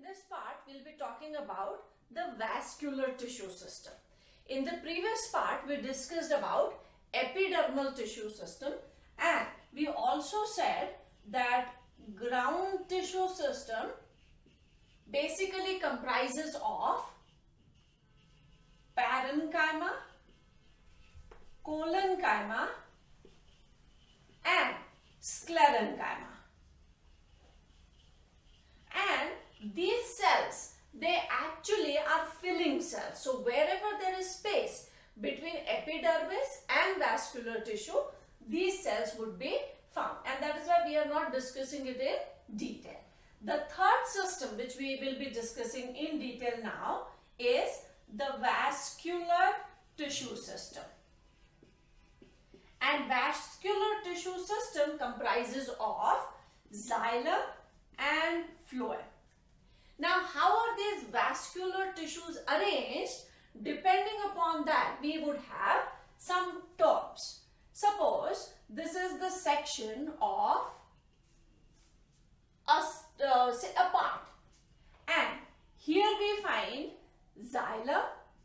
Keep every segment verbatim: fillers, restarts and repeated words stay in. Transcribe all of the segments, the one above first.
this part, we'll be talking about the vascular tissue system. In the previous part, we discussed about epidermal tissue system, and we also said that ground tissue system basically comprises of parenchyma, collenchyma and sclerenchyma. And these cells, they actually are filling cells. So wherever there is space between epidermis and vascular tissue, these cells would be found. And that is why we are not discussing it in detail. The third system which we will be discussing in detail now is the vascular tissue system. And vascular tissue system comprises of xylem and phloem. Now, how are these vascular tissues arranged? Depending upon that, we would have some terms. Suppose this is the section of a, uh, say a part, and here we find xylem.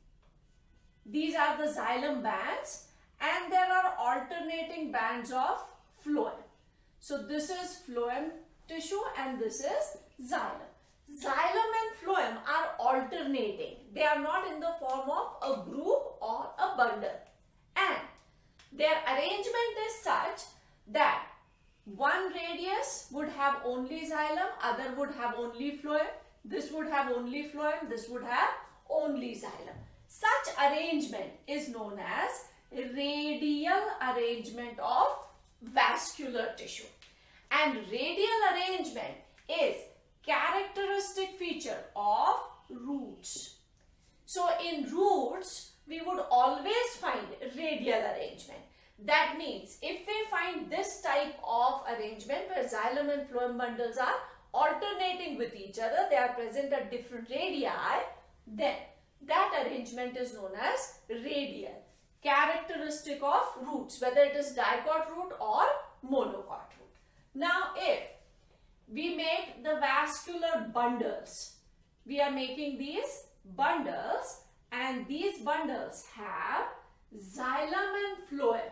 These are the xylem bands, and there are alternating bands of phloem. So this is phloem tissue and this is xylem. Xylem and phloem are alternating. They are not in the form of a group or a bundle. And their arrangement is such that one radius would have only xylem, other would have only phloem, this would have only phloem, this would have only xylem. Such arrangement is known as radial arrangement of vascular tissue. And radial arrangement is characteristic feature of roots. So in roots, we would always find radial arrangement. That means if we find this type of arrangement where xylem and phloem bundles are alternating with each other, they are present at different radii, then that arrangement is known as radial. Characteristic of roots, whether it is dicot root or monocot root. Now if we make the vascular bundles, we are making these bundles, and these bundles have xylem and phloem.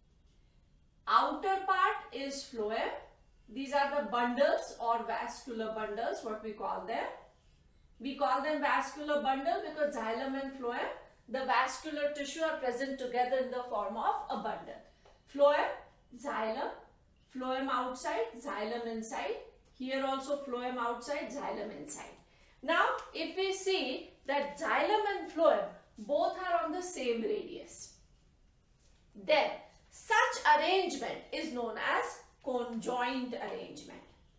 Outer part is phloem. These are the bundles or vascular bundles, what we call them. We call them vascular bundle because xylem and phloem, the vascular tissue, are present together in the form of a bundle. Phloem, xylem, phloem outside, xylem inside. Here also phloem outside, xylem inside. Now, if we see that xylem and phloem both are on the same radius, then such arrangement is known as conjoint arrangement.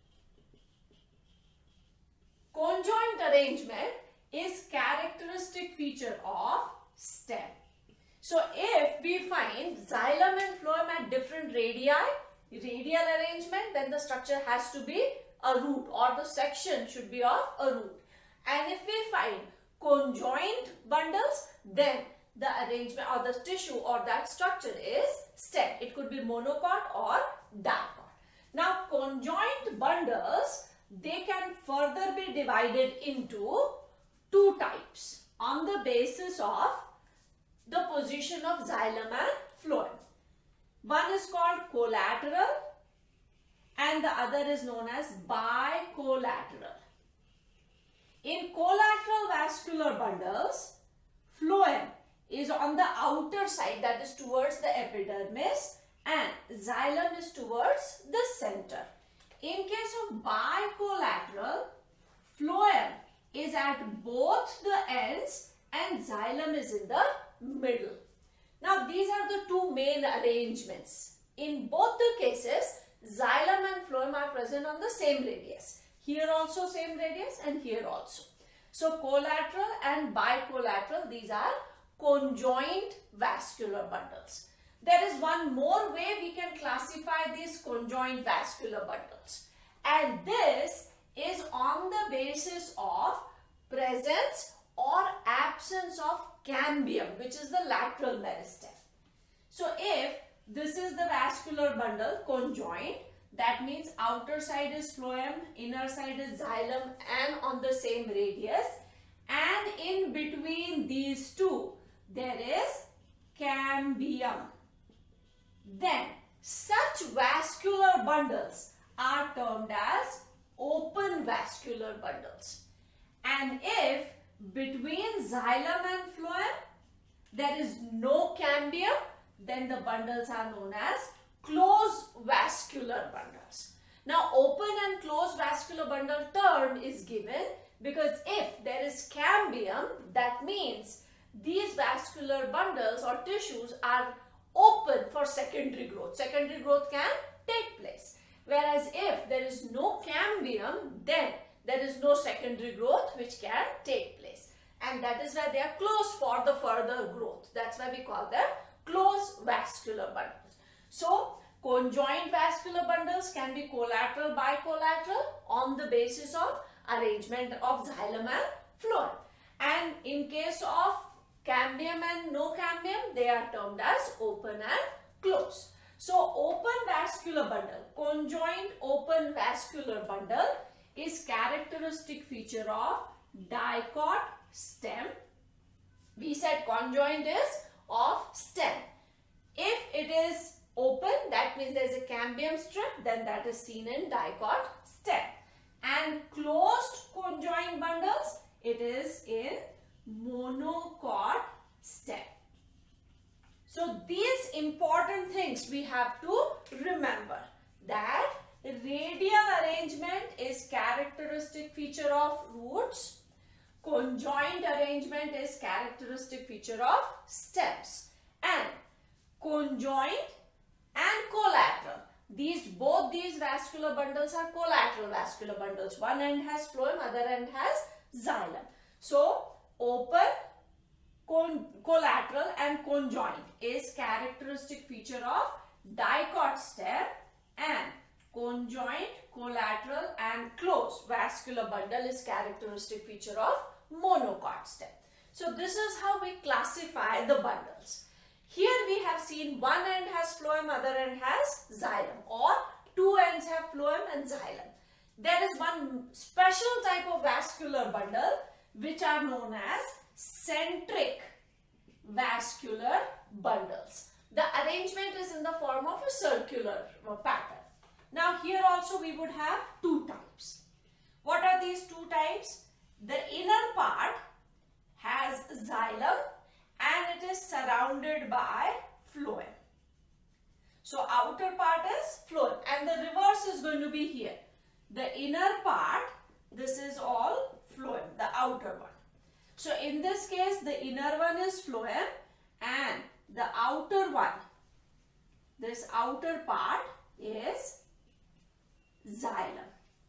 Conjoint arrangement is characteristic feature of stem. So, if we find xylem and phloem at different radii, radial arrangement, then the structure has to be a root, or the section should be of a root. And if we find conjoint bundles, then the arrangement or the tissue or that structure is stem. It could be monocot or dicot. Now conjoint bundles, they can further be divided into two types on the basis of the position of xylem and phloem. One is called collateral and the other is known as bicollateral. In collateral vascular bundles, phloem is on the outer side, that is towards the epidermis, and xylem is towards the center. In case of bicollateral, phloem is at both the ends and xylem is in the middle. Now these are the two main arrangements. In both the cases, xylem and phloem are present on the same radius. Here also same radius and here also. So collateral and bicollateral, these are conjoint vascular bundles. There is one more way we can classify these conjoint vascular bundles, and this is on the basis of presence or absence of cambium, which is the lateral meristem. So if this is the vascular bundle conjoint, That means outer side is phloem, inner side is xylem and on the same radius. And in between these two, there is cambium. Then, such vascular bundles are termed as open vascular bundles. And if between xylem and phloem, there is no cambium, then the bundles are known as closed vascular bundles. Now, open and closed vascular bundle term is given because if there is cambium, that means these vascular bundles or tissues are open for secondary growth. Secondary growth can take place. Whereas if there is no cambium, then there is no secondary growth which can take place. And that is why they are closed for the further growth. That's why we call them closed vascular bundles. So, conjoined vascular bundles can be collateral, bicollateral on the basis of arrangement of xylem and phloem. And in case of cambium and no cambium, they are termed as open and closed. So, open vascular bundle, conjoined open vascular bundle is characteristic feature of dicot stem. We said conjoined is of stem. If it is open, that means there is a cambium strip, then that is seen in dicot stem. And closed conjoined bundles, it is in monocot stem. So these important things we have to remember, that radial arrangement is characteristic feature of roots, conjoined arrangement is characteristic feature of stems, and conjoined and collateral. These both these vascular bundles are collateral vascular bundles. One end has phloem, other end has xylem. So open, con collateral and conjoined is characteristic feature of dicot stem, and conjoined, collateral and closed vascular bundle is characteristic feature of monocot stem. So this is how we classify the bundles. Here we have seen one end has phloem, other end has xylem, or two ends have phloem and xylem. There is one special type of vascular bundle which are known as centric vascular bundles. The arrangement is in the form of a circular pattern. Now here also we would have two types. What are these two types? The inner part has xylem and it is surrounded by phloem. So outer part is phloem and the reverse is going to be here. The inner part, this is all phloem, the outer one. So in this case, the inner one is phloem and the outer one, this outer part is xylem.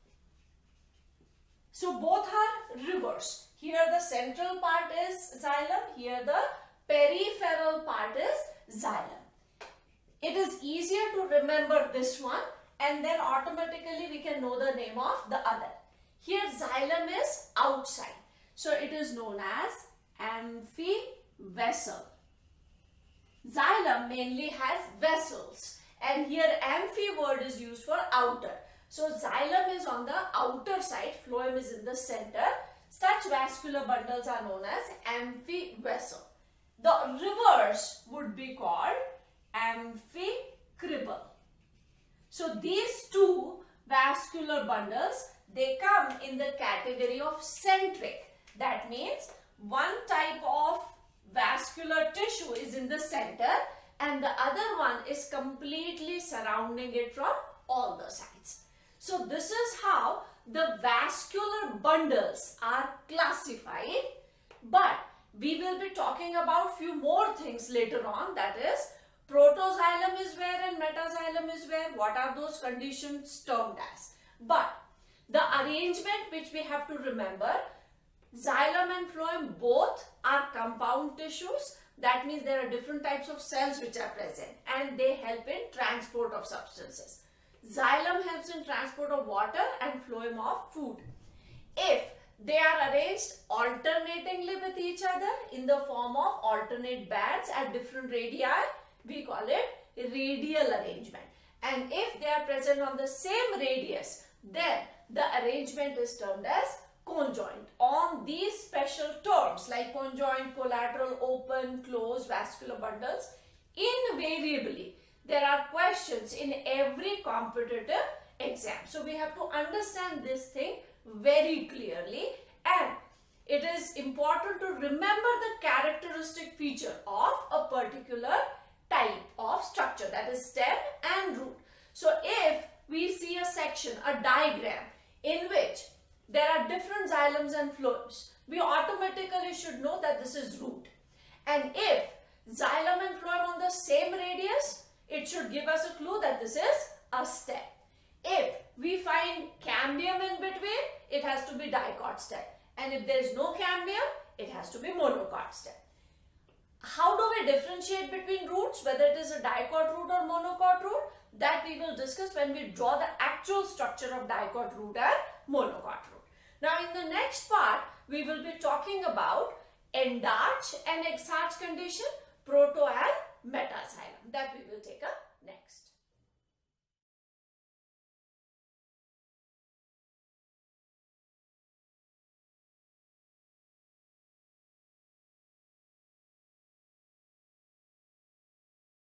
So both are reverse. Here the central part is xylem, here the peripheral part is xylem. It is easier to remember this one and then automatically we can know the name of the other. Here xylem is outside. So it is known as amphivessel. Xylem mainly has vessels and here amphi word is used for outer. So xylem is on the outer side, phloem is in the center. Such vascular bundles are known as amphivessel. The reverse would be called amphicribble. So these two vascular bundles, they come in the category of centric. That means one type of vascular tissue is in the center and the other one is completely surrounding it from all the sides. So this is how the vascular bundles are classified, but we will be talking about few more things later on, that is protoxylem is where and metaxylem is where, what are those conditions termed as. But the arrangement which we have to remember, xylem and phloem both are compound tissues. That means there are different types of cells which are present and they help in transport of substances. Xylem helps in transport of water and phloem of food. If they are arranged alternatingly with each other in the form of alternate bands at different radii, we call it radial arrangement. and if they are present on the same radius, then the arrangement is termed as conjoint. On these special terms like conjoint, collateral, open, closed, vascular bundles, invariably there are questions in every competitive exam. So we have to understand this thing very clearly, and it is important to remember the characteristic feature of a particular type of structure, that is stem and root. So if we see a section, a diagram in which there are different xylems and phloems, we automatically should know that this is root. And if xylem and phloem on the same radius, it should give us a clue that this is a stem. If we find cambium in between, it has to be dicot stem. And if there is no cambium, it has to be monocot stem. How do we differentiate between roots, whether it is a dicot root or monocot root? That we will discuss when we draw the actual structure of dicot root and monocot root. Now in the next part, we will be talking about endarch and exarch condition,